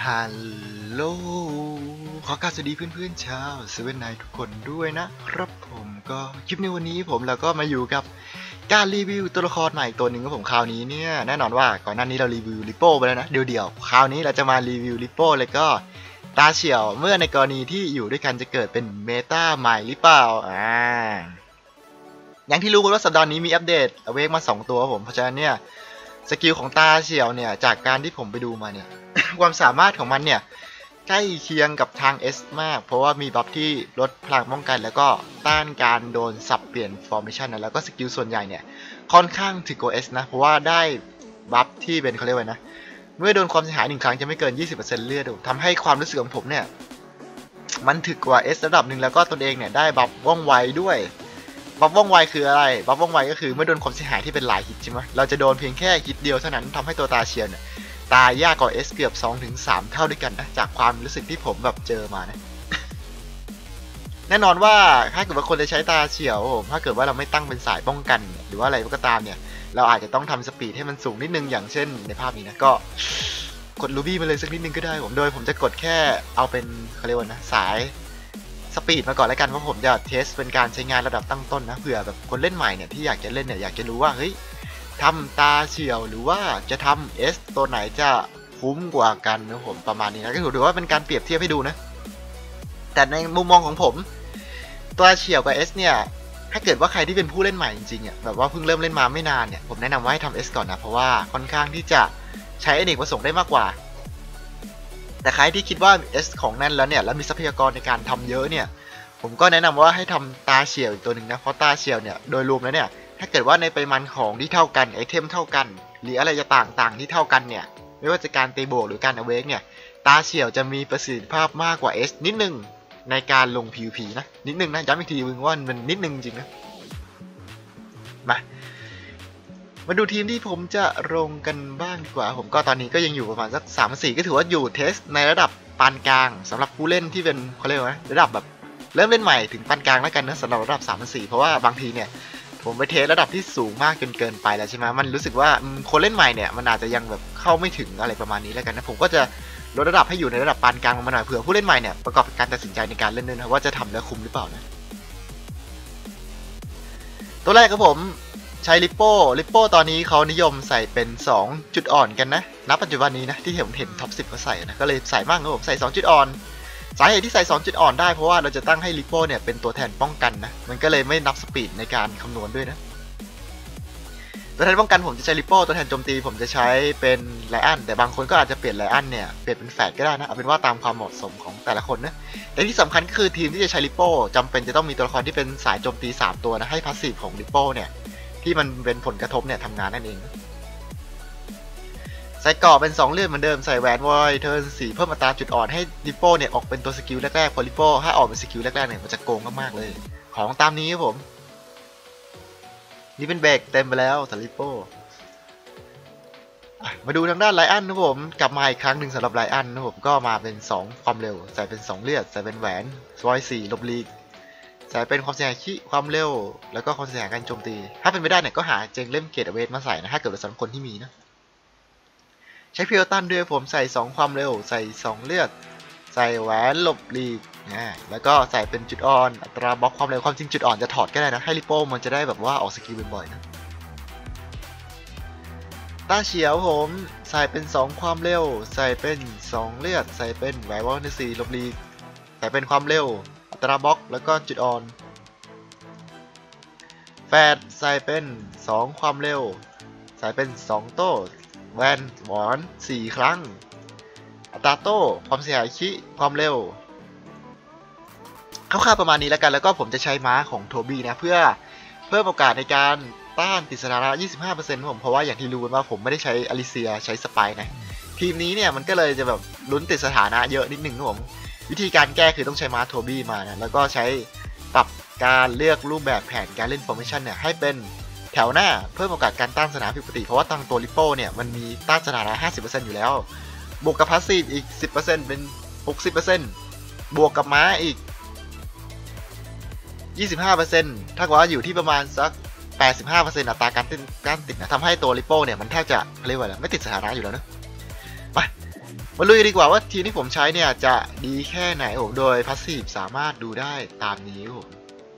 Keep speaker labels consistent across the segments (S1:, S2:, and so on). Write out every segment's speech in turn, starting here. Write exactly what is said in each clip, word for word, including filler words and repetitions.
S1: ฮัลโหลขอกราบสวัสดีเพื่อนๆชาวเซเว่นไนท์ทุกคนด้วยนะครับผมก็คลิปในวันนี้ผมแล้วก็มาอยู่กับการรีวิวตัวละครใหม่ตัวหนึ่งของผมคราวนี้เนี่ยแน่นอนว่าก่อนหน้านี้เรารีวิวลิปโป้ไปแล้วนะเดี๋ยวๆคราวนี้เราจะมารีวิวลิปโป้แล้วก็ตาเฉียวเมื่อในกรณีที่อยู่ด้วยกันจะเกิดเป็นเมตาใหม่หรือเปล่าอ่าอย่างที่รู้กันว่าสัปดาห์นี้มีอัปเดตเวกมาสองตัวผมเพราะฉะนั้นเนี่ยสกิลของตาเฉียวเนี่ยจากการที่ผมไปดูมาเนี่ย ความสามารถของมันเนี่ยใกล้เคียงกับทาง S มากเพราะว่ามีบัฟที่ลดพลังป้องกันแล้วก็ต้านการโดนสับเปลี่ยนฟอร์เมชันนะแล้วก็สกิลส่วนใหญ่เนี่ยค่อนข้างถึงกว่า S นะเพราะว่าได้บัฟที่เป็นเขาเรียกว่านะเมื่อโดนความเสียหายหนึ่งครั้งจะไม่เกิน ยี่สิบเปอร์เซ็นต์ เลือดทำให้ความรู้สึกของผมเนี่ยมันถึกกว่า S ระดับหนึ่งแล้วก็ตนเองเนี่ยได้บัฟว่องไวด้วยบัฟว่องไวคืออะไรบัฟว่องไวก็คือเมื่อโดนความเสียหายที่เป็นหลายฮิตใช่ไหมเราจะโดนเพียงแค่ฮิตเดียวเท่านั้นทำให้ตัวตาเชียนเนี่ยตายยากกว่า S เกือบ สองถึงสาม เท่าด้วยกันนะจากความรู้สึกที่ผมแบบเจอมานะ แน่นอนว่าถ้าเกิดว่าคนจะใช้ตาเฉียวผมถ้าเกิดว่าเราไม่ตั้งเป็นสายป้องกันหรือว่าอะไรก็ตามเนี่ยเราอาจจะต้องทำสปีดให้มันสูงนิดนึงอย่างเช่นในภาพนี้นะก็กดลูบี้มาเลยสักนิดนึงก็ได้ผมโดยผมจะกดแค่เอาเป็นเขาเรียกว่านะสายสปีดมาก่อนแล้วกันเพราะผมจะเทสเป็นการใช้งานระดับตั้งต้นนะเผื่อแบบคนเล่นใหม่เนี่ยที่อยากจะเล่นเนี่ยอยากจะรู้ว่าเฮ้ยทำตาเฉียวหรือว่าจะทำ S ตัวไหนจะคุ้มกว่ากันนะผมประมาณนี้นะก็ถือว่าเป็นการเปรียบเทียบให้ดูนะแต่ในมุมมองของผมตัวเฉียวกับ S เนี่ยถ้าเกิดว่าใครที่เป็นผู้เล่นใหม่จริงๆอ่ะแบบว่าเพิ่งเริ่มเล่นมาไม่นานเนี่ยผมแนะนำว่าให้ทำ S ก่อนนะเพราะว่าค่อนข้างที่จะใช้อเนกประสงค์ได้มากกว่าแต่ใครที่คิดว่า S ของนั่นแล้วเนี่ยแล้วมีทรัพยากรในการทำเยอะเนี่ยผมก็แนะนำว่าให้ทำตาเฉียวอีกตัวหนึ่งนะเพราะตาเฉียวเนี่ยโดยรวมแล้วเนี่ยถ้าเกิดว่าในปริมาณของที่เท่ากันไอเทมเท่ากันหรืออะไรจะต่างๆที่เท่ากันเนี่ยไม่ว่าจะการตีโบกหรือการอเวกเนี่ยตาเฉียวจะมีประสิทธิภาพมากกว่า S นิดนึงในการลง พี วี พี นะนิดนึงนะย้ำอีกทีว่ามันนิดนึงจริงนะมามาดูทีมที่ผมจะลงกันบ้างดีกว่าผมก็ตอนนี้ก็ยังอยู่ประมาณสัก สามถึงสี่ ก็ถือว่าอยู่เทสในระดับปานกลางสำหรับผู้เล่นที่เป็นเขาเรียกว่าระดับแบบเริ่มเล่นใหม่ถึงปานกลางแล้วกันนะสำหรับระดับ สามถึงสี่ เพราะว่าบางทีเนี่ยผมไปเทสระดับที่สูงมากจนเกินไปแล้วใช่ไหมมันรู้สึกว่าคนเล่นใหม่เนี่ยมันอาจจะยังแบบเข้าไม่ถึงอะไรประมาณนี้แล้วกันนะผมก็จะลดระดับให้อยู่ในระดับปานกลางลงมาหน่อยเผื่อผู้เล่นใหม่เนี่ยประกอบการตัดสินใจในการเล่นด้วยนะว่าจะทำแล้วคุ้มหรือเปล่านะตัวแรกครับผมใช้ลิปโป้ลิปโป้ตอนนี้เขานิยมใส่เป็นสองจุดอ่อนกันนะณปัจจุบันนี้นะที่ผมเห็นท็อปสิบเขาใส่นะก็เลยใส่มากครับผมใส่สองจุดอ่อนสาเหตุที่ใส่สองจุดอ่อนได้เพราะว่าเราจะตั้งให้ลิปโป้เนี่ยเป็นตัวแทนป้องกันนะมันก็เลยไม่นับสปีดในการคำนวณด้วยนะตัวแทนป้องกันผมจะใช้ลิปโป้ตัวแทนโจมตีผมจะใช้เป็นไลอันแต่บางคนก็อาจจะเปลี่ยนไลอันเนี่ยเปลี่ยนเป็นแฟดก็ได้นะเอาเป็นว่าตามความเหมาะสมของแต่ละคนนะแต่ที่สำคัญก็คือทีมที่จะใช้ลิปโป้จำเป็นจะต้องมีตัวละครที่เป็นสายโจมตีสามตัวนะให้พาสซีฟของลิปโป้เนี่ยที่มันเป็นผลกระทบเนี่ยทำงานนั่นเองใส่เกราะเป็นสองเลือดเหมือนเดิมใส่แหวนวอยเทิร์นสี่เพิ่มอัตราจุดอ่อนให้ลิปโป้เนี่ยออกเป็นตัวสกิลแรกๆพอลิปโป้ถ้าออกเป็นสกิลแรกๆเนี่ยมันจะโกงมากๆเลยของตามนี้ครับผมนี่เป็นเบรกเต็มไปแล้วสำหรับลิปโป้มาดูทางด้านไลอันนะผมกลับมาอีกครั้งหนึ่งสำหรับไลอันนะผมก็มาเป็นสองความเร็วใส่เป็นสองเลือดใส่เป็นแหวนวอยสี่ลบลีกใส่เป็นความเสียหายขี้ความเร็วแล้วก็ความเสียหายการโจมตีถ้าเป็นไม่ได้เนี่ยก็หาเจงเล่มเกตเวทมาใส่นะถ้าเกิดเป็นสำหรับคนที่มีนะใช้เพียวตันด้วยผมใส่สองความเร็วใส่สองเลือดใส่แหวนหลบลีกนะแล้วก็ใส่เป็นจุดอ่อนอัตราบล็อกความเร็วความจริงจุดอ่อนจะถอดก็ได้นะให้ลิโป้มันจะได้แบบว่าออกสกิลบ่อยๆนะตาเฉียวผมใส่เป็นสองความเร็วใส่เป็นสองเลือดใส่เป็นแหวนวอลสี่ลบลีกใส่เป็นความเร็วอัตราบล็อกแล้วก็จุดอ่อนแฟดใส่เป็นสองความเร็วใส่เป็นสองโต้แวนหวอนสี่ครั้งอัตราโต้ความเสียหายขี้ความเร็วคร่าวๆประมาณนี้แล้วกันแล้วก็ผมจะใช้ม้าของโทบี้นะเพื่อเพิ่มโอกาสในการต้านติดสถานะ ยี่สิบห้าเปอร์เซ็นต์ ผมเพราะว่าอย่างที่รู้กันว่าผมไม่ได้ใช้อลิเซียใช้สไปนะทีมนี้เนี่ยมันก็เลยจะแบบลุ้นติดสถานะเยอะนิดนึงครับผมวิธีการแก้คือต้องใช้ม้าโทบี้มานะแล้วก็ใช้ปรับการเลือกรูปแบบแผนการเล่นฟอร์เมชันเนี่ยให้เป็นแถวหน้าเพิ่มโอกาสการต้านสถานะผิดปกติเพราะว่าตั้งตัวลิปโป้เนี่ยมันมีต้านสถานะ ห้าสิบเปอร์เซ็นต์ อยู่แล้วบวกกับพาสซีฟอีก สิบเปอร์เซ็นต์ เป็น หกสิบเปอร์เซ็นต์ บวกกับม้าอีก ยี่สิบห้าเปอร์เซ็นต์ ถ้าว่าอยู่ที่ประมาณสัก แปดสิบห้าเปอร์เซ็นต์ อัตราการติดการติดนะทำให้ตัวลิปโป้เนี่ยมันแทบจะเรียกว่าอะไรไม่ติดสถานะอยู่แล้วนะไปมาลุยดีกว่าว่าทีมที่ผมใช้เนี่ยจะดีแค่ไหนผมโดยพาสซีฟสามารถดูได้ตามนี้ผม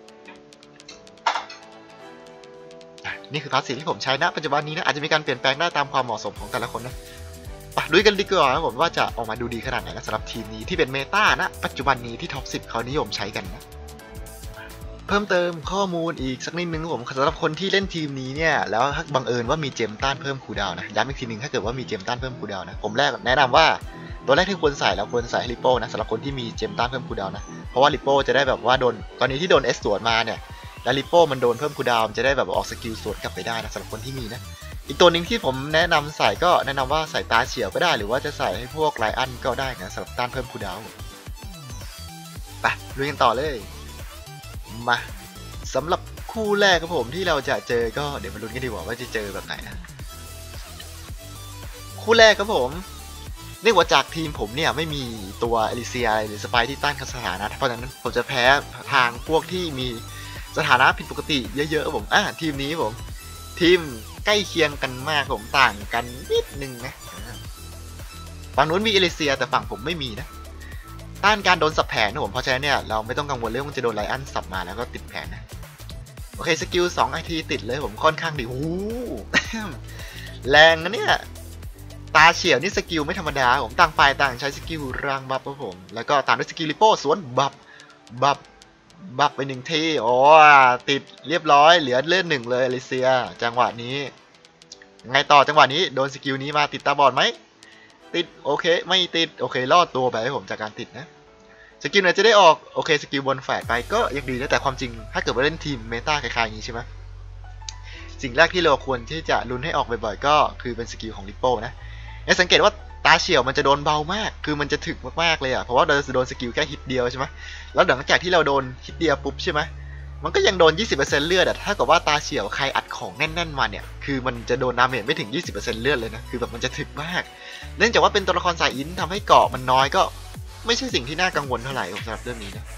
S1: นี่คือพาสซีฟที่ผมใช้ณปัจจุบันนี้นะอาจจะมีการเปลี่ยนแปลงได้ตามความเหมาะสมของแต่ละคนนะไปลุยกันดีกว่าครับผมว่าจะออกมาดูดีขนาดไหนนะสำหรับทีมนี้ที่เป็นเมตานะปัจจุบันนี้ที่ท็อปสิบเขานิยมใช้กันนะเพิ่มเติมข้อมูลอีกสักนิดนึงผมสำหรับคนที่เล่นทีมนี้เนี่ยแล้วถ้าบังเอิญว่ามีเจมต้านเพิ่มคูลดาวน์นะย้ำอีกทีนึงถ้าเกิดว่ามีเจมต้านเพิ่มคูลดาวน์นะผมแรกแนะนำว่าตัวแรกที่ควรใส่แล้วควรใส่ให้ลิโป้นะสำหรับคนที่มีเจมต้านเพิ่มคูลดาวน์นะเพราะว่าลิโป้จะได้แบบว่าโดนตอนนี้ที่โดนเอสสวนมาเนี่ยแล้วลิโป้มันโดนเพิ่มคูลดาวน์จะได้แบบออกสกิลสวนกลับไปได้นะสำหรับคนที่มีนะอีกตัวหนึ่งที่ผมแนะนำใส่ก็แนะนำว่าใส่ตาเฉียวก็ได้หรือว่าจะใส่ให้พวกไลอันก็ได้นะสำหรับต้านเพิ่มคูลดาวน์ไปลุยกันต่อเลยมาสำหรับคู่แรกครับผมที่เราจะเจอก็เดี๋ยวมาลุ้นกันดีกว่าว่าจะเจอแบบไหนนะคู่แรกครับผมเรียกว่าจากทีมผมเนี่ยไม่มีตัวเอลิเซียหรือสไปที่ต้านสถานะเพราะฉะนั้นผมจะแพ้ทางพวกที่มีสถานะผิดปกติเยอะๆผมอ่ะทีมนี้ผมทีมใกล้เคียงกันมากผมต่างกันนิดนึงนะฝั่งนู้นมีเอลิเซียแต่ฝั่งผมไม่มีนะต้านการโดนสับแผนนะผมเพราะฉะนั้นเนี่ยเราไม่ต้องกังวลเรื่องว่าจะโดนไลอันสับมาแล้วก็ติดแผนนะโอเคสกิลสองไอทีติดเลยผมค่อนข้างดีโอ้แรงนะเนี่ยตาเฉียวนี่สกิลไม่ธรรมดาผมต่างฝ่ายต่างใช้สกิลรางบัฟครับผมแล้วก็ตามด้วยสกิลลิโป้สวนบัฟบัฟบัฟไปหนึ่งทีโอ้ติดเรียบร้อยเหลือเลือดหนึ่งเลยอลิเซียจังหวะนี้ไงต่อจังหวะนี้โดนสกิลนี้มาติดตาบอดไหมติดโอเคไม่ติดโอเครอดตัวไปให้ผมจากการติดนะสกิลไหนจะได้ออกโอเคสกิลบนแฝดไปก็ยังดีนะแต่ความจริงถ้าเกิดว่าเล่นทีมเมตาคล้ายๆอย่างนี้ใช่ไหมสิ่งแรกที่เราควรที่จะลุ้นให้ออกบ่อยๆก็คือเป็นสกิลของลิปโป้นะให้สังเกตว่าตาเฉียวมันจะโดนเบามากคือมันจะถึกมากๆเลยอ่ะเพราะว่าเราจะโดนสกิลแค่ฮิตเดียวใช่ไหมแล้วหลังจากที่เราโดนฮิตเดียวปุ๊บใช่ไหมมันก็ยังโดน ยี่สิบเปอร์เซ็นต์ เลือดอ่ะถ้าเกิดว่าตาเฉียวใครอัดของแน่นๆมาเนี่ยคือมันจะโดนดาเมจไม่ถึง ยี่สิบเปอร์เซ็นต์ เลือดเลยนะคือแบบมันจะถึกมากเนื่องจากว่าเป็นตัวละครสายอินทำให้เกาะมันน้อยก็ไม่ใช่สิ่งที่น่ากังวลเท่าไหร่สำหรับเรื่องนี้นะ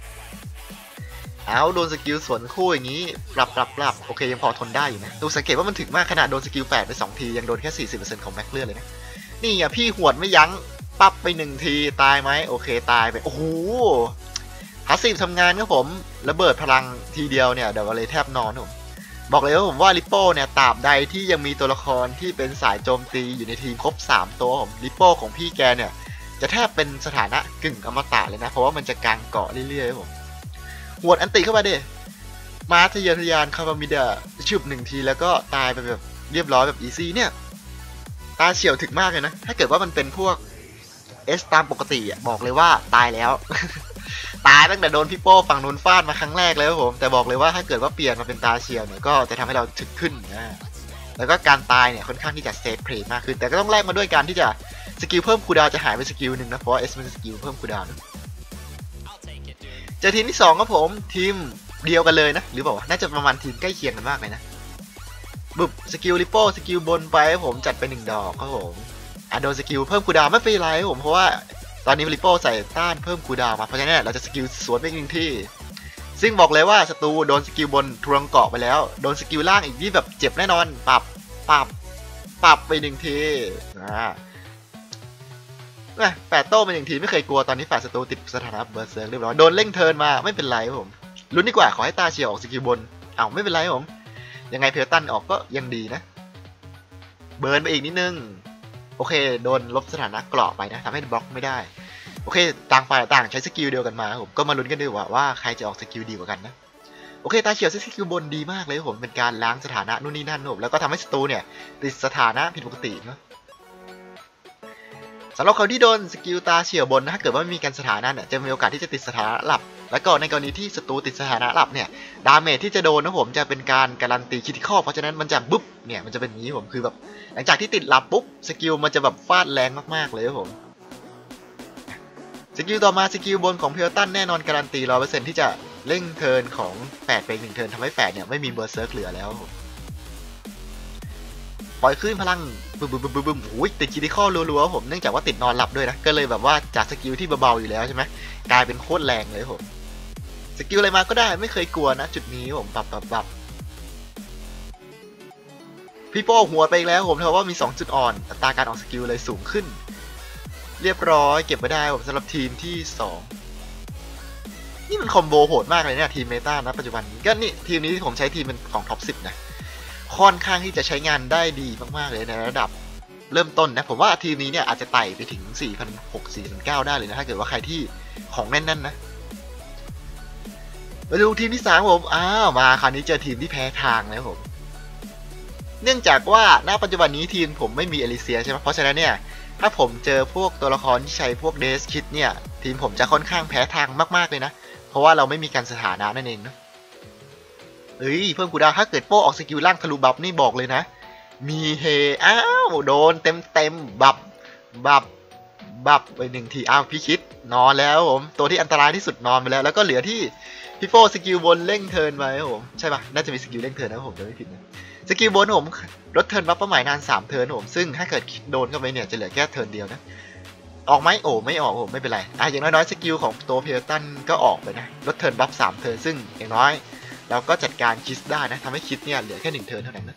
S1: เอาโดนสกิลสวนคู่อย่างนี้ปรับปรับปรับโอเคยังพอทนได้อยู่นะดูสังเกตว่ามันถึกมากขนาดโดนสกิลแฝดไปสองทียังโดนแค่ สี่สิบเปอร์เซ็นต์ ของแม็กเลือดเลยนะนี่อ่ะพี่หวดไม่ยั้งปั๊บไปหนึ่งทีตายไหมโอเคตายไปโอ้โหพาสซีฟทำงานครับผมระเบิดพลังทีเดียวเนี่ยเดี๋ยวเลยแทบนอนผมบอกเลยว่าผมว่าลิปโป้เนี่ยตราบใดที่ยังมีตัวละครที่เป็นสายโจมตีอยู่ในทีมครบสามตัวผมลิปโป้ของพี่แกเนี่ยจะแทบเป็นสถานะกึ่งอมตะเลยนะเพราะว่ามันจะกางเกาะเรื่อยๆผมหวดอันติเข้ามาดิมาทะเยอทะยานคาร์มิเดอชุบหนึ่งทีแล้วก็ตายไปแบบเรียบร้อยแบบอีซี่เนี่ยตาเฉียวถึกมากเลยนะถ้าเกิดว่ามันเป็นพวกเอสตามปกติอ่ะบอกเลยว่าตายแล้ว ตายตั้งแต่โดนพี่โป้ฝั่งนู้นฟาดมาครั้งแรกเลยครับผมแต่บอกเลยว่าถ้าเกิดว่าเปลี่ยนมาเป็นตาเฉียวเนี่ยก็จะทำให้เราถึกขึ้นนะแล้วก็การตายเนี่ยค่อนข้างที่จะเซฟเพลย์มากขึ้นแต่ก็ต้องแลกมาด้วยการที่จะสกิลเพิ่มคูลดาวน์จะหายไปสกิลหนึ่งนะเพราะว่าเอสมันสกิลเพิ่มคูลดาวน์เจอทีมที่สองครับผมทีมเดียวกันเลยนะหรือเปล่าน่าจะประมาณทีมใกล้เคียงกันมากเลยนะบึบสกิลลิโป้สกิลบนไปผมจัดไปหนึ่งดอกครับผมอ่ะโดนสกิลเพิ่มคูลดาวน์ไม่เป็นไรครับผมเพราะว่าตอนนี้ลิโป้ใส่ต้านเพิ่มคูลดาวน์มาเพราะฉะนั้นเราจะสกิลสวนไปอีกหนึ่งที่ซึ่งบอกเลยว่าศัตรูโดนสกิลบนทวงเกาะไปแล้วโดนสกิลล่างอีกที่แบบเจ็บแน่นอนปรับปรับปรับไปหนึ่งทีอ่าแปดโต้เป็นหนึ่งทีไม่เคยกลัวตอนนี้ฝ่ายศัตรูติดสถานะเบอร์เซิร์กเรียบร้อยโดนเร่งเทิร์นมาไม่เป็นไรครับผมลุ้นดีกว่าขอให้ตาเฉียวออกสกิลบนอ้าวไม่เป็นไรครับผมยังไงเพลตันออกก็ยังดีนะเบิร์นไปอีกนิดนึงโอเคโดนลบสถานะเกราะไปนะทำให้บล็อกไม่ได้โอเคต่างฝ่ายต่างใช้สกิลเดียวกันมาผมก็มาลุ้นกันดีกว่าว่าใครจะออกสกิลดีกว่ากันนะโอเคตาเฉียวใช้สกิลบนดีมากเลยผมเป็นการล้างสถานะนู่นนี่นั่นผมแล้วก็ทำให้ศัตรูเนี่ยติดสถานะผิดปกตินะสำหรับคนที่โดนสกิลตาเฉียวบนนะถ้าเกิดว่าไม่มีการสถานะเนี่ยจะมีโอกาสที่จะติดสถานะหลับแล้วก็ในกรณีที่ศัตรูติดสถานะหลับเนี่ยดาเมจที่จะโดนนะผมจะเป็นการการันตีคริติคอลเพราะฉะนั้นมันจะบุ๊บเนี่ยมันจะเป็นอย่างนี้ผมคือแบบหลังจากที่ติดหลับปุ๊บสกิลมันจะแบบฟาดแรงมากๆเลยครับผมสกิลต่อมาสกิลบนของเพลตันแน่นอนการันตี ร้อยเปอร์เซ็นต์ ที่จะเร่งเทิร์นของแฝดไปอีกหนึ่งเทิร์นทำให้แฝดเนี่ยไม่มีเบอร์เซิร์กเหลือแล้วปล่อยขึ้นพลังบึ้มบึ้มบึ้มบึ้มโอ้ยติดคริติคอลรัวๆผมเนื่องจากว่าติดนอนหลับด้วยนะก็เลยแบบว่าจากสกิลที่เบาๆอยู่แล้วใช่ไหมกลายเป็นโคตรแรงเลยผมสกิลอะไรมาก็ได้ไม่เคยกลัวนะจุดนี้ผมปรับปรับปรับพี่โป้หัวไปอีกแล้วผมเพราะว่ามีสองจุดอ่อนอัตราการออกสกิลเลยสูงขึ้นเรียบร้อยเก็บไม่ได้ผมสำหรับทีมที่สองนี่มันคอมโบโหดมากเลยเนี่ยทีมเมตานะปัจจุบันนี้ก็นี่ทีมนี้ที่ผมใช้ทีมเป็นของท็อปสิบนะค่อนข้างที่จะใช้งานได้ดีมากๆเลยในระดับเริ่มต้นนะผมว่าทีมนี้เนี่ยอาจจะไต่ไปถึง สี่พันหกร้อย สี่พันเก้าร้อย ได้เลยนะถ้าเกิดว่าใครที่ของแน่นๆนะมาดูทีมที่สามผมอ้าวมาคราวนี้เจอทีมที่แพ้ทางแล้วผมเนื่องจากว่าณปัจจุบันนี้ทีมผมไม่มีเอลิเซียใช่ไหมเพราะฉะนั้นเนี่ยถ้าผมเจอพวกตัวละครที่ใช้พวกเดสคิดเนี่ยทีมผมจะค่อนข้างแพ้ทางมากๆเลยนะเพราะว่าเราไม่มีการสถานะนั่นเองนะเอ้ยเพิ่มกูดาวถ้าเกิดโป้ออกสกิลล่างทะลุบัฟนี่บอกเลยนะมีเฮอ้าวโดนเต็มเต็มบับบับบับไปหนึ่งทีอ้าวพี่คิดนอนแล้วผมตัวที่อันตรายที่สุดนอนไปแล้วแล้วก็เหลือที่พี่โป้สกิลบนเร่งเทิร์นไปครับผมใช่ปะน่าจะมีสกิลเร่งเทิร์นนะผมจะไม่ผิดนะสกิลบนผมลดเทิร์นบัฟเป้าหมายนานสามเทิร์นผมซึ่งถ้าเกิดโดนเข้าไปเนี่ยจะเหลือแค่เทิร์นเดียวนะออกไหมโอ้ไม่ออกผมไม่เป็นไรอ่ะอย่างน้อยๆสกิลของตัวเพลตันก็ออกไปนะลดเทิร์นบัฟสามเทิร์นซึ่งอย่างน้อยเราก็จัดการคิสได้นะทำให้คิสเนี่ยเหลือแค่หนึ่งเทิร์นเท่านั้นนะ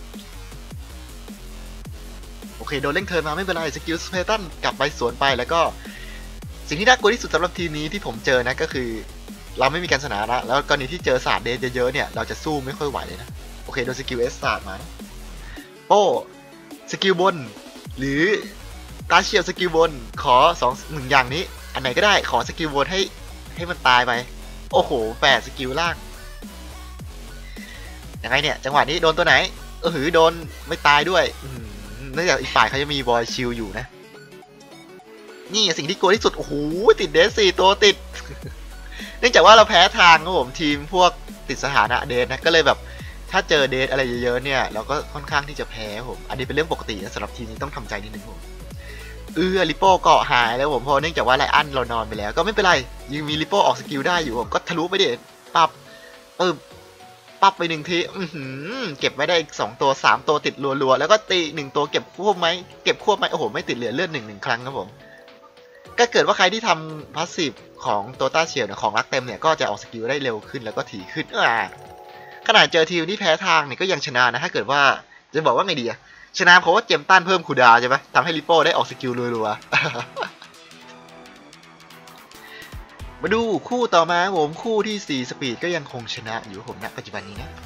S1: โอเคโดนเร่งเทิร์นมาไม่เป็นไรสกิลเพลตันกลับไปสวนไปแล้วก็สิ่งที่น่ากลัวที่สุดสำหรับทีมนี้ที่ผมเจอนะก็คือเราไม่มีการสนามละแล้วกรณีที่เจอศาสตร์เดทเยอะๆเนี่ยเราจะสู้ไม่ค่อยไหวเลยนะโอเคโดนสกิลเอสศาสตร์มาโป้สกิลบนหรือตาเชียวสกิลบนขอสองหนึ่งอย่างนี้อันไหนก็ได้ขอสกิลบนให้ให้มันตายไปโอ้โหแปดสกิลล่างยังไงเนี่ยจังหวะนี้โดนตัวไหนเออหือโดนไม่ตายด้วยเนื่องจากอีกฝ่ายเขาจะมีบอยชิลอยู่นะนี่สิ่งที่กลัวที่สุดโอ้โหติดเดสสี่ตัวติด เนื่องจากว่าเราแพ้ทางครับผมทีมพวกติดสถานะเดสนะก็เลยแบบถ้าเจอเดทอะไรเยอะๆเนี่ยเราก็ค่อนข้างที่จะแพ้ผมอันนี้เป็นเรื่องปกตินะสำหรับทีมนี้ต้องทำใจนิดนึงผมเออลิโป้เกาะหายแล้วผมพอเนื่องจากว่าไลอันเรานอนไปแล้วก็ไม่เป็นไรยังมีลิโป้ออกสกิลได้อยู่ผมก็ทะลุไปเด็ดปับเออปับไปหนึ่งทีอือหือเก็บไว้ได้อีกสองตัวสามตัวติดรัวๆแล้วก็ตีหนึ่งตัวเก็บควบไหมเก็บควบไหมโอ้โหไม่ติดเหลือเลือดหนึ่งหนึ่งครั้งครับผมก็เกิดว่าใครที่ทำพาสซีฟของตัวต้าเชียวเนี่ยของรักเต็มเนี่ยก็จะออกสกิลได้เร็วขึ้นแล้วก็ถี่ขึ้นอ่าขนาดเจอทีมที่แพ้ทางเนี่ยก็ยังชนะนะถ้าเกิดว่าจะบอกว่าไงดีอะชนะเพราะว่าเจมตันเพิ่มคูดาวใช่ไหมทำให้ลิโป้ได้ออกสกิลรัวๆ มาดูคู่ต่อมาผมคู่ที่สี่สปีดก็ยังคงชนะอยู่ผมณปัจจุบันนี้นะ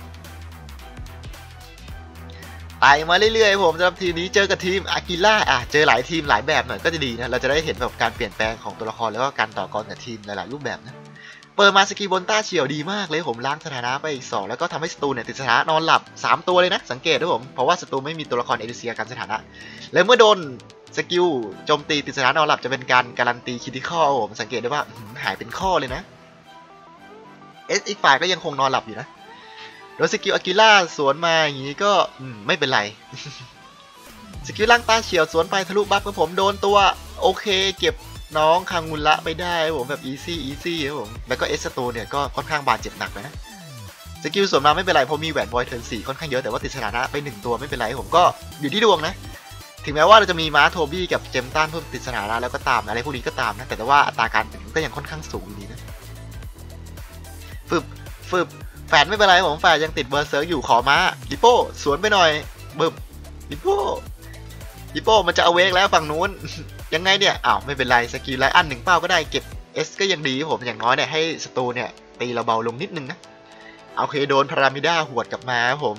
S1: ไต่มาเรื่อยๆผมสำหรับทีมนี้เจอกับทีมอากิล่าอ่ะเจอหลายทีมหลายแบบหน่อยก็จะดีนะเราจะได้เห็นแบบการเปลี่ยนแปลงของตัวละครแล้วก็การต่อกรกับทีมหลายๆรูปแบบนะเปิดมาสกีบนต้าเฉียวดีมากเลยผมล้างสถานะไปอีกสองแล้วก็ทำให้ศัตรูเนี่ยติดสถานะนอนหลับสามตัวเลยนะสังเกตด้วยผมเพราะว่าศัตรูไม่มีตัวละครเอลิเซียกันสถานะแล้วเมื่อโดนสกิลโจมตีติดสถานะนอนหลับจะเป็นการการันตีคิดที่ข้อผมสังเกตได้ว่าหายเป็นข้อเลยนะเอสอีกฝ่ายก็ยังคงนอนหลับอยู่นะโดยสกิลอากิล่าสวนมาอย่างนี้ก็ไม่เป็นไรสกิลล่างต้าเฉียวสวนไปทะลุบัฟกับผมโดนตัวโอเคเก็บน้องคางูละไปได้ผมแบบอีซี่อีซี่ครับผมแล้วก็เอสตูเนี่ยก็ค่อนข้างบาดเจ็บหนักนะสกิลส่วนมาไม่เป็นไรเพราะมีแหวนบอยเทิร์นสี่ค่อนข้างเยอะแต่ว่าติดสถานะไปหนึ่งตัวไม่เป็นไรผมก็อยู่ที่ดวงนะถึงแม้ว่าเราจะมีม้าโทบี้กับเจมตันเพิ่มติดสถานะแล้วก็ตามอะไรพวกนี้ก็ตามนะแต่ว่าอัตราการติดก็ยังค่อนข้างสูงอยู่ดีนะฟึบฟึบแฝดไม่เป็นไรผมแฝดยังติดเบอร์เซิร์กอยู่ขอม้าลิโป้สวนไปหน่อยบึบลิโป้ลิโป้มันจะเอาเวกแล้วฝั่งนู้นยังไงเนี่ยอ้าวไม่เป็นไรสกิลไลอันหนึ่งเป้าก็ได้เก็บ S ก็ยังดีผมอย่างน้อยเนี่ยให้ศัตรูเนี่ยตีเราเบาลงนิดนึงนะโอเคโดนพารามิด้าหวดกลับมาผม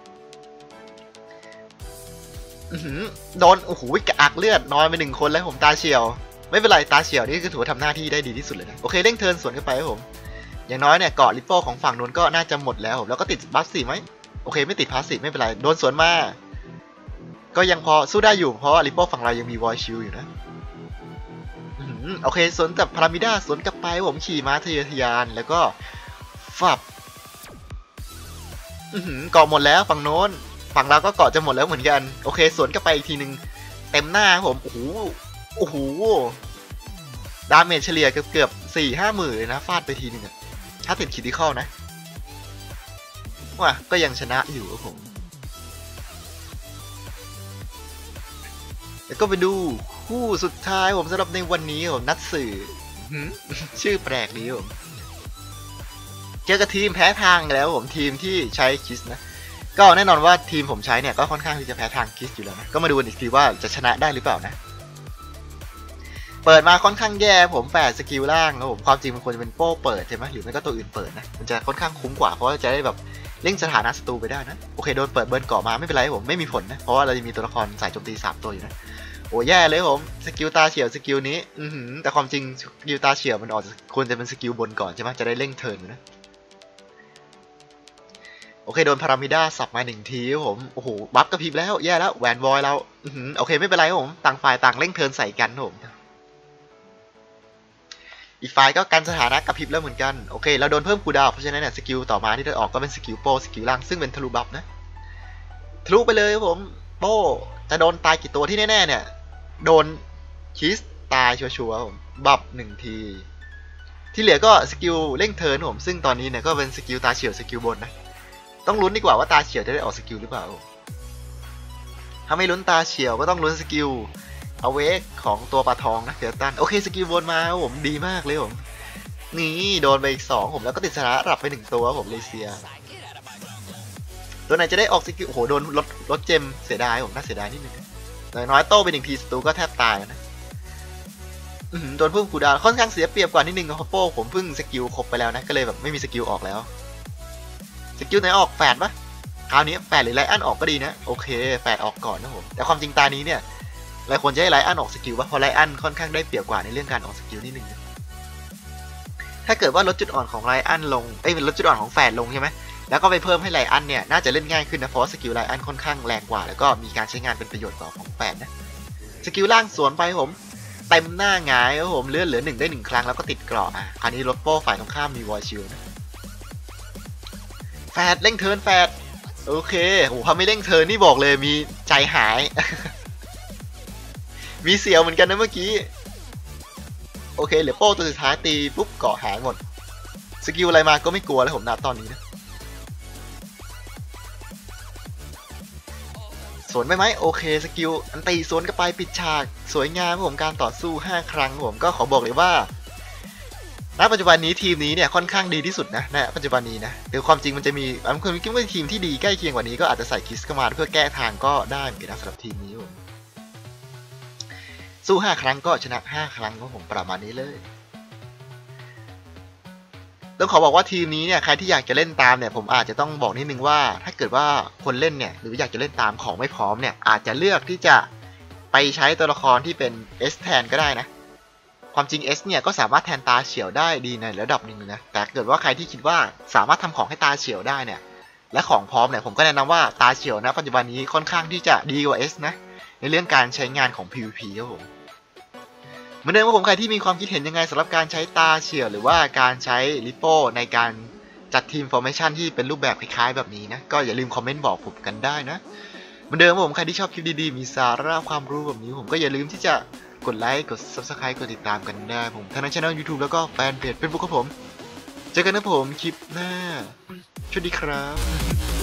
S1: โดนโอ้โหกระอักเลือดนอนไปหนึ่งคนแล้วผมตาเฉียวไม่เป็นไรตาเฉียวนี่คือถือว่าทำหน้าที่ได้ดีที่สุดเลยนะโอเคเร่งเทิร์นสวนกันไปผมอย่างน้อยเนี่ยเกาะลิโป้ของฝั่งนู้นก็น่าจะหมดแล้วผมแล้วก็ติดบัฟสี่ไหมโอเคไม่ติดพาสซีฟไม่เป็นไรโดนสวนมาก็ยังพอสู้ได้อยู่เพราะว่าลิโป้ฝั่งเรายังมีวอยชิลอยู่นะโอเคสวนกับพารามิด้าสวนกลับไปผมขี่ม้าทะเยอทะยานแล้วก็ฝับเกาะหมดแล้วฝั่งโน้นฝั่งเราก็เกาะจะหมดแล้วเหมือนกันโอเคสวนกลับไปอีกทีนึงเต็มหน้าผมโอ้โหโอ้โหดาเมจเฉลี่ยเกือบเกือบสี่ห้าหมื่นเลยนะฟาดไปทีนึงอะถ้าติดคิดที่เข้านะว่าก็ยังชนะอยู่ครับผมแล้วก็ไปดูคู่สุดท้ายผมสำหรับในวันนี้ผมนัดสื่อชื่อแปลกดีผมเจอกับทีมแพ้ทางแล้วผมทีมที่ใช้คิสนะก็แน่นอนว่าทีมผมใช้เนี่ยก็ค่อนข้างที่จะแพ้ทางคิสอยู่แล้วนะก็มาดูกันอีกทีว่าจะชนะได้หรือเปล่านะเปิดมาค่อนข้างแย่ผมแปดสกิลล่างครับผมความจริงมันควรจะเป็นโป้เปิดใช่ไหมหรือไม่ก็ตัวอื่นเปิดนะมันจะค่อนข้างคุ้มกว่าเพราะจะได้แบบเร่งสถานะศัตรูไปได้นะโอเคโดนเปิดเบิร์นเกาะมาไม่เป็นไรผมไม่มีผลนะเพราะว่าเราจะมีตัวละครสายโจมตีสามตัวอยู่นะโอ้แย่เลยผมสกิลตาเฉียวสกิลนี้อือหือแต่ความจริงสกิลตาเฉียวมันออกควรจะเป็นสกิลบนก่อนใช่ไหมจะได้เร่งเทิร์นอยู่นะโอเคโดนพารามิดาสับมาหนึ่งทีผมโอ้โหบัฟกระพริบแล้วแย่แล้วแหวนวอยเราอือหือโอเคไม่เป็นไรผมต่างฝ่ายต่างเร่งเทิร์นใส่กันผมอีกฝ่ายก็กันสถานะกระพริบแล้วเหมือนกันโอเคเราโดนเพิ่มคูลดาวน์เพราะฉะนั้นเนี่ยสกิลต่อมาที่ได้ออกก็เป็นสกิลโป้สกิลล่างซึ่งเป็นทะลุบัฟนะทะลุไปเลยผมโป้จะโดนตายกี่ตัวที่แน่ๆเนี่ยโดนคิสตายชัวร์ๆผมบัฟหนึ่งทีที่เหลือก็สกิลเร่งเทิร์นผมซึ่งตอนนี้เนี่ยก็เป็นสกิลตาเฉียวสกิลบนนะต้องลุ้นดีกว่าว่าตาเฉียวจะได้ออกสกิลหรือเปล่าถ้าไม่ลุ้นตาเฉียวก็ต้องลุ้นสกิลเอาเวกของตัวปลาทองนะเดี๋ยวตันโอเคสกิลบนมาผมดีมากเลยผมนี่โดนไปอีกสองผมแล้วก็ติดสาระรับไปหนึ่งตัวผมเลเซียตัวไหนจะได้ออกสกิลโอ้โหโดนลดลดเจมเสียดายผมน่าเสียดายนิดนึงแต่น้อยโต้ไปหนึ่งทีศัตรูก็แทบตายนะโดนเพิ่มคูลดาวน์ค่อนข้างเสียเปรียบกว่านิดนึงครับโป้ผมเพิ่งสกิลครบไปแล้วนะก็เลยแบบไม่มีสกิลออกแล้วสกิลไหนออกแฝดปะคราวนี้แฝดหรือไลอันออกก็ดีนะโอเคแฝดออกก่อนนะผมแต่ความจริงตานี้เนี่ยหลายคนจะให้ไลอันออกสกิลว่าเพราะไลอันค่อนข้างได้เปรียบกว่าในเรื่องการออกสกิลนิดนึงถ้าเกิดว่าลดจุดอ่อนของไลอันลงเอ้ยลดจุดอ่อนของแฝดลงใช่ไหมแล้วก็ไปเพิ่มให้ไลอันเนี่ยน่าจะเล่นง่ายขึ้นนะเพราะสกิลไลอันค่อนข้างแรงกว่าแล้วก็มีการใช้งานเป็นประโยชน์กว่าของแฝดนะสกิลล่างสวนไปผมเต็มหน้าหงายครับผมเลื่อนเหลือหนึ่งได้หนึ่งครั้งแล้วก็ติดเกราะอ่ะคราวนี้ลดโป้ฝ่ายตรงข้ามมีวอลชิลนะแฝดเร่งเทิร์นแฝดโอเคโหพอไม่เร่งเทิร์นนี่บอกเลยมีใจหาย มีเสียวเหมือนกันนะเมื่อกี้โอเคเหลือโป้ตัวสุดท้ายตีปุ๊บเกาะหายหมดสกิลอะไรมาก็ไม่กลัวแล้วผมนับตอนนี้นะสวนไปไหมโอเคสกิลอันตีสวนก็ไปปิดฉากสวยงามผมการต่อสู้ห้าครั้งผมก็ขอบอกเลยว่าณปัจจุบันนี้ทีมนี้เนี่ยค่อนข้างดีที่สุดนะณปัจจุบันนี้นะแต่ความจริงมันจะมีบางคนคิดว่าทีมที่ดีใกล้เคียงกว่านี้ก็อาจจะใส่คิสเข้ามาเพื่อแก้ทางก็ได้เหมือนกันสำหรับทีมนี้ผมสู้ห้าครั้งก็ชนะห้าครั้งของผมประมาณนี้เลยต้องขอบอกว่าทีมนี้เนี่ยใครที่อยากจะเล่นตามเนี่ยผมอาจจะต้องบอกนิดนึงว่าถ้าเกิดว่าคนเล่นเนี่ยหรืออยากจะเล่นตามของไม่พร้อมเนี่ยอาจจะเลือกที่จะไปใช้ตัวละครที่เป็น S แทนก็ได้นะความจริง S เนี่ยก็สามารถแทนตาเฉียวได้ดีในระดับหนึ่งนะแต่เกิดว่าใครที่คิดว่าสามารถทำของให้ตาเฉียวได้เนี่ยและของพร้อมเนี่ยผมก็แนะนำว่าตาเฉียวนะปัจจุบันนี้ค่อนข้างที่จะดีกว่า S นะในเรื่องการใช้งานของ พี วี พี ครับผมเหมือนเดิมว่าผมใครที่มีความคิดเห็นยังไงสำหรับการใช้ตาเฉียวหรือว่าการใช้ลิโป้ในการจัดทีมฟอร์เมชันที่เป็นรูปแบบคล้ายๆแบบนี้นะก็อย่าลืมคอมเมนต์บอกผมกันได้นะเหมือนเดิมว่าผมใครที่ชอบคลิปดีๆมีสาระความรู้แบบนี้ผมก็อย่าลืมที่จะกดไลค์กด ซับสไครบ์ กดติดตามกันได้ผมทั้งในช่อง ยูทูบ แล้วก็แฟนเพจ เฟซบุ๊ก ครับผมเจอกันนะผมคลิปหน้าสวัสดีครับ